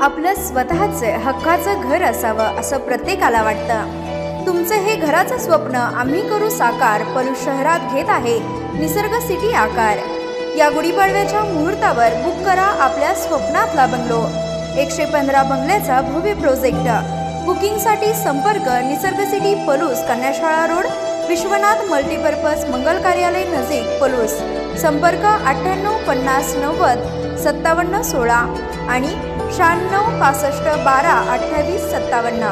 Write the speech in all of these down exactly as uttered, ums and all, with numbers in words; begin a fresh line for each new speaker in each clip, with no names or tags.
आपलं स्वतःचे हक्काचं घर असावं असं प्रत्येकाला वाटतं। तुमचं हे घराचं स्वप्न आम्ही करू साकार। पलूस शहरात घेत आहे निसर्ग सिटी आकार। या गुढीपाडव्याच्या मुहूर्तावर बुक करा आपल्या स्वप्नातला बंगलो। एकशे पंधरा बंगल्याचा भव्य प्रोजेक्ट। बुकिंगसाठी संपर्क निसर्ग सिटी पलूस, कन्याशाळा रोड, विश्वनाथ मल्टीपर्पज मंगल कार्यालय नजीक पलूस। संपर्क अठ्ठ्याण्णव पन्नास नव्वद सत्तावन्न सोळा आणि शहाण्णव पासष्ट बारा अठ्ठावीस सत्तावन्न।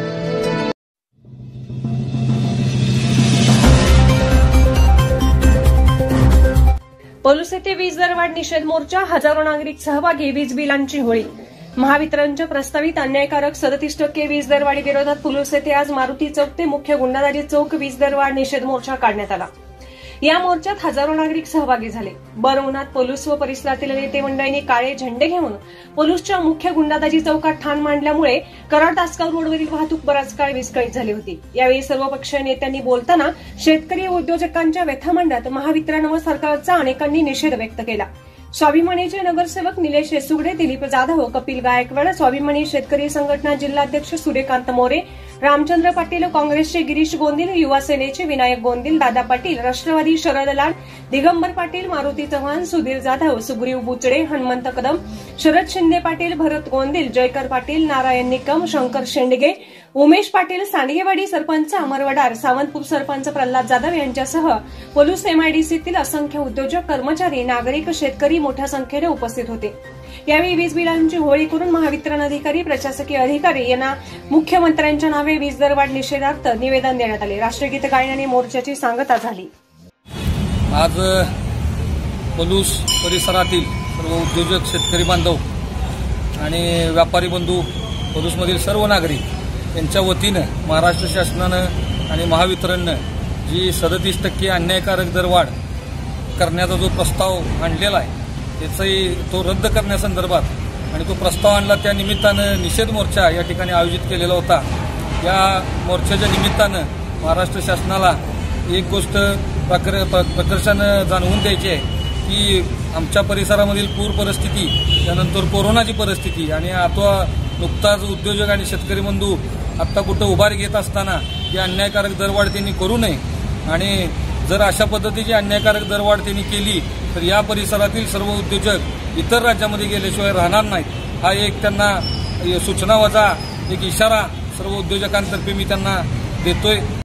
पलूस येथे वीज दरवाढ निषेध मोर्चा, हजारो नागरिक सहभागी। वीज बिलांची होळी। महावितरणच्या प्रस्तावित अन्यायकारक सदतीस टक्के वीज दरवाढी विरोधात पलूस येथे आज मारुती चौक ते मुख्य गुंडादाजी चौक वीज दरवाढ निषेध मोर्चा काढण्यात आला। या मोर्चात हजारो नागरिक सहभागी झाले। भर उन्हात पलूस व परिसरातील नेते मंडळींनी काळे झेंडे घेऊन पलूसच्या मुख्य गुंडादाजी चौकात ठाण मांडल्यामुळे कराड तासगाव रोडवरील वाहतूक बराच काळ विस्कळीत झाली होती। यावेळी सर्वपक्षीय नेत्यांनी बोलताना शेतकरी व उद्योजकांच्या व्यथा मांडत महावितरण व सरकारचा अनेकांनी निषेध व्यक्त केला। स्वाभिमानीचे नगरसेवक निलेश येसुगडे, दिलीप जाधव, कपिल गायकवाड, स्वाभिमानी शेतकरी संघटना जिल्हाध्यक्ष सूर्यकांत मोरे, रामचंद्र पाटील, काँग्रेसचे गिरीश गोंदिल, युवा सेनेचे विनायक गोंदिल, दादा पाटील, राष्ट्रवादी शरद लाड, दिगंबर पाटील, मारुती चव्हाण, सुधीर जाधव, सुग्रीव बुचडे, हनुमंत कदम, शरद शिंदे पाटील, भरत गोंदिल, जयकर पाटील, नारायण निकम, शंकर शेंडगे, उमेश पाटील, सांडगेवाडी सरपंच अमर वडार, सावंतपूर सरपंच प्रल्हाद जाधव यांच्यासह पलूस एमआयडीसीतील असंख्य उद्योजक, कर्मचारी, नागरिक, शेतकरी मोठ्या संख्येने उपस्थित होते। यावेळी वीज बिलांची होळी करून महावितरण अधिकारी, प्रशासकीय अधिकारी यांना मुख्यमंत्र्यांच्या नावे वीज दरवाढ निषेधार्थ निवेदन देण्यात आले। राष्ट्रगीत गायनाने मोर्चाची सांगता झाली।
आज पलूस परिसरातील सर्व उद्योजक, शेतकरी बांधव आणि व्यापारी बंधू, पलूसमधील सर्व नागरिक यांच्या वतीनं महाराष्ट्र शासनानं आणि महावितरणनं जी सदतीस टक्के अन्यायकारक दरवाढ करण्याचा जो प्रस्ताव आणलेला आहे त्याचाही तो रद्द करण्यासंदर्भात आणि तो प्रस्ताव आणला त्या निमित्तानं निषेध मोर्चा या ठिकाणी आयोजित केलेला होता। या मोर्चाच्या निमित्तानं महाराष्ट्र शासनाला एक गोष्ट प्रकर प्रकर्षानं जाणवून द्यायची आहे की आमच्या परिसरामधील पूर परिस्थिती, त्यानंतर कोरोनाची परिस्थिती आणि आता नुकताच उद्योजक आणि शेतकरी बंधू आत्ता कुठं उभारी घेत असताना ही अन्यायकारक दरवाढ त्यांनी करू नये आणि जर अशा पद्धतीची अन्यायकारक दरवाढ त्यांनी केली तर या परिसरातील सर्व उद्योजक इतर राज्यामध्ये गेल्याशिवाय राहणार नाहीत। हा एक त्यांना सूचना वजा एक इशारा सर्व उद्योजकांतर्फे मी त्यांना देतोय।